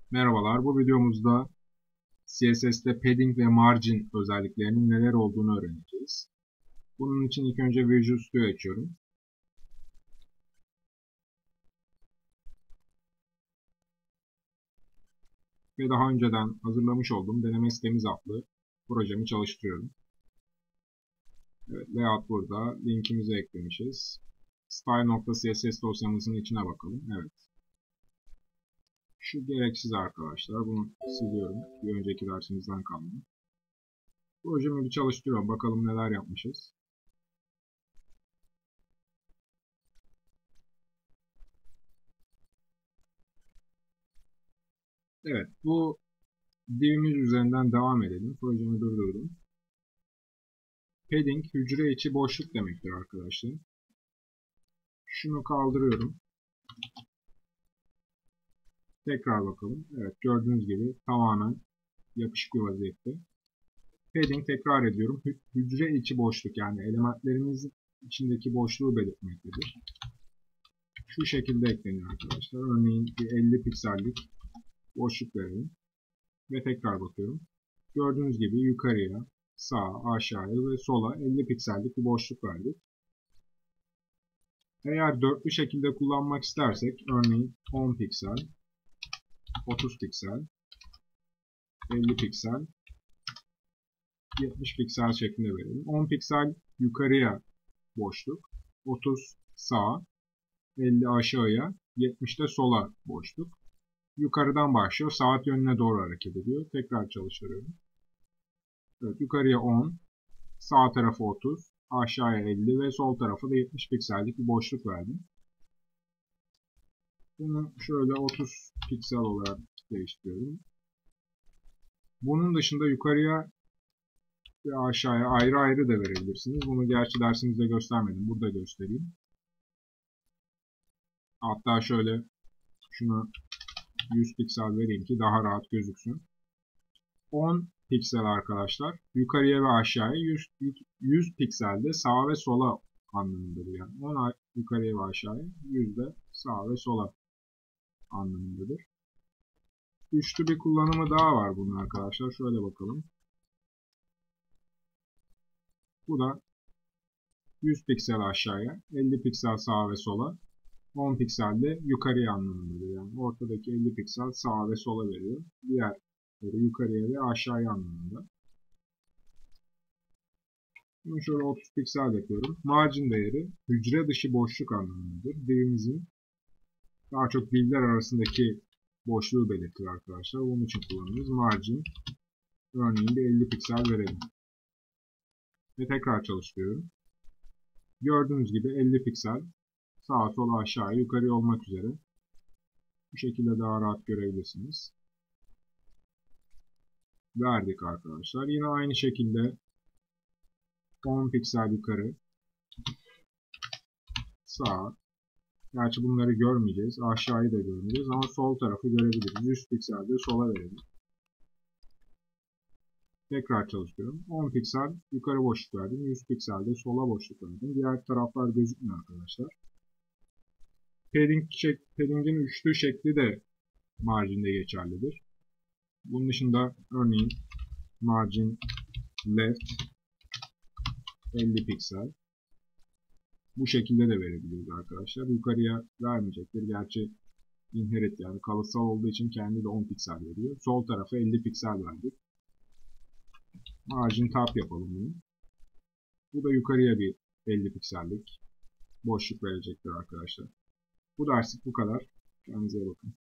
Merhabalar, bu videomuzda CSS'te padding ve margin özelliklerinin neler olduğunu öğreneceğiz. Bunun için ilk önce Visual Studio açıyorum. Ve daha önceden hazırlamış olduğum deneme sitemiz adlı projemi çalıştırıyorum. Evet, layout burada. Linkimizi eklemişiz. Style.css dosyamızın içine bakalım. Evet. Şu gereksiz arkadaşlar. Bunu siliyorum. Bir önceki dersimizden kaldı. Projemi bir çalıştırıyorum. Bakalım neler yapmışız. Evet, bu divimiz üzerinden devam edelim. Projemi durdurdum. Padding hücre içi boşluk demektir arkadaşlar. Şunu kaldırıyorum. Tekrar bakalım. Evet, gördüğünüz gibi tamamen yapışık bir vaziyette. Padding, tekrar ediyorum. Hücre içi boşluk, yani elementlerimizin içindeki boşluğu belirtmektedir. Şu şekilde ekleniyor arkadaşlar. Örneğin bir 50 piksellik boşluk verelim. Ve tekrar bakıyorum. Gördüğünüz gibi yukarıya, sağa, aşağıya ve sola 50 piksellik bir boşluk verdik. Eğer dörtlü şekilde kullanmak istersek, örneğin 10 piksel, 30 piksel, 50 piksel, 70 piksel şeklinde verelim. 10 piksel yukarıya boşluk, 30 sağa, 50 aşağıya, 70 de sola boşluk. Yukarıdan başlıyor, saat yönüne doğru hareket ediyor. Tekrar çalıştırıyorum. Evet, yukarıya 10, sağ tarafı 30, aşağıya 50 ve sol tarafı da 70 piksellik bir boşluk verdim. Bunu şöyle 30 piksel olarak değiştiriyorum. Bunun dışında yukarıya ve aşağıya ayrı ayrı da verebilirsiniz. Bunu gerçi dersimizde göstermedim. Burada göstereyim. Hatta şöyle şuna 100 piksel vereyim ki daha rahat gözüksün. 10 piksel arkadaşlar. Yukarıya ve aşağıya 100 pikselde sağa ve sola anlamındadır. Yani 10 yukarıya ve aşağıya, 100 de sağa ve sola anlamındadır. Üçlü bir kullanımı daha var bunun arkadaşlar. Şöyle bakalım. Bu da 100 piksel aşağıya, 50 piksel sağa ve sola, 10 piksel de yukarıya anlamındadır. Yani ortadaki 50 piksel sağa ve sola veriyor. Diğerleri yukarıya ve aşağıya anlamında. Bunu şöyle 30 piksel yapıyorum. Margin değeri hücre dışı boşluk anlamındadır. Divimizin daha çok divler arasındaki boşluğu belirtir arkadaşlar. Bunun için kullanıyoruz. Margin, örneğin de 50 piksel verelim. Ve tekrar çalıştırıyorum. Gördüğünüz gibi 50 piksel sağa sola aşağıya yukarı olmak üzere. Bu şekilde daha rahat görebilirsiniz. Verdik arkadaşlar. Yine aynı şekilde 10 piksel yukarı, sağa. Gerçi bunları görmeyeceğiz. Aşağıyı da görmeyeceğiz ama sol tarafı görebiliriz. 100 piksel de sola verelim. Tekrar çalışıyorum. 10 piksel yukarı boşluk verdim. 100 piksel de sola boşluk verdim. Diğer taraflar gözükmüyor arkadaşlar. Padding'in üçlü şekli de marginde geçerlidir. Bunun dışında örneğin margin left 50 piksel. Bu şekilde de verebiliriz arkadaşlar. Yukarıya vermeyecektir. Gerçi inherit, yani kalıtsal olduğu için kendi de 10 piksel veriyor. Sol tarafa 50 piksel verdik. Margin top yapalım bunu. Bu da yukarıya bir 50 piksellik boşluk verecektir arkadaşlar. Bu derslik bu kadar. Kendinize iyi bakın.